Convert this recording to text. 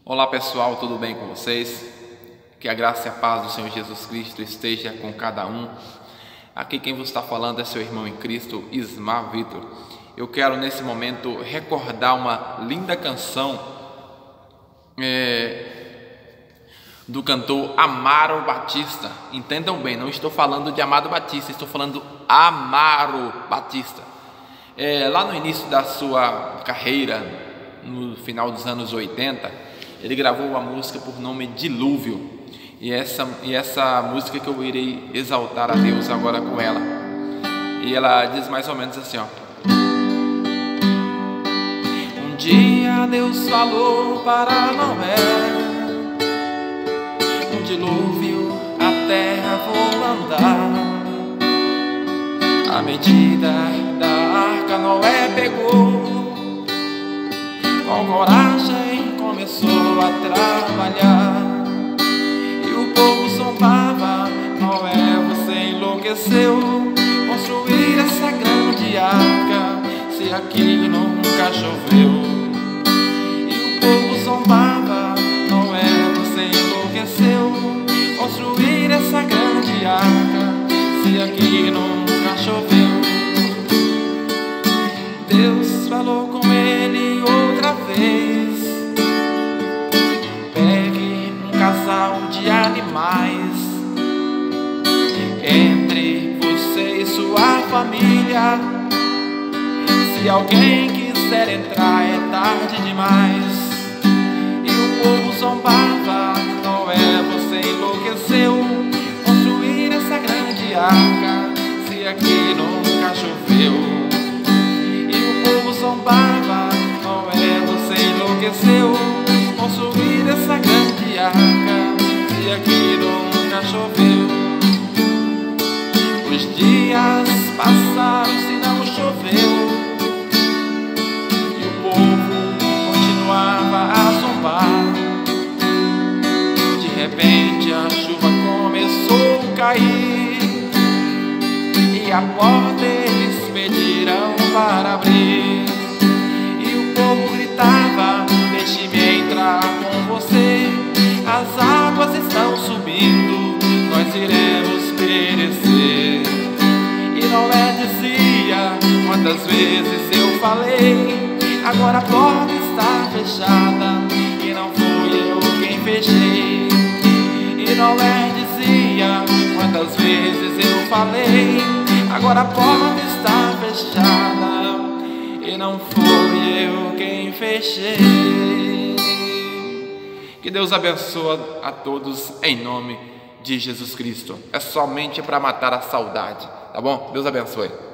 Olá pessoal, tudo bem com vocês? Que a graça e a paz do Senhor Jesus Cristo esteja com cada um. Aqui quem vos está falando é seu irmão em Cristo, Ismar Vitor. Eu quero nesse momento recordar uma linda canção do cantor Amaro Batista. Entendam bem, não estou falando de Amado Batista, estou falando Amaro Batista. Lá no início da sua carreira, no final dos anos 80, ele gravou uma música por nome Dilúvio, e essa música que eu irei exaltar a Deus agora com ela. E ela diz mais ou menos assim, ó: um dia Deus falou para Noé, um dilúvio a terra vou mandar. A medida da arca Noé pegou, com coragem começou a trabalhar, e o povo zombava: Noé, você enlouqueceu, construir essa grande arca, se aqui nunca choveu. E o povo zombava: Noé, você enlouqueceu, construir essa grande arca, se aqui nunca choveu. Deus falou com ele outra vez: pegue um casal de animais, entre você e sua família. Se alguém quiser entrar é tarde demais. E o povo zombava: Noé, você enlouqueceu, construir essa grande arca, se aqui nunca choveu. Zombava: Noé, você enlouqueceu, construir essa grande arca, se aqui nunca choveu. Os dias passaram se não choveu, e o povo continuava a zombar. De repente a chuva começou a cair, e a porta eles pediram para abrir. Deixe-me entrar com você, as águas estão subindo, nós iremos perecer. E Noé dizia: quantas vezes eu falei, agora a porta está fechada, e não fui eu quem fechei. E Noé dizia: quantas vezes eu falei, agora a porta está fechada, e não fui eu quem fechei. Que Deus abençoe a todos em nome de Jesus Cristo. É somente para matar a saudade, tá bom? Deus abençoe.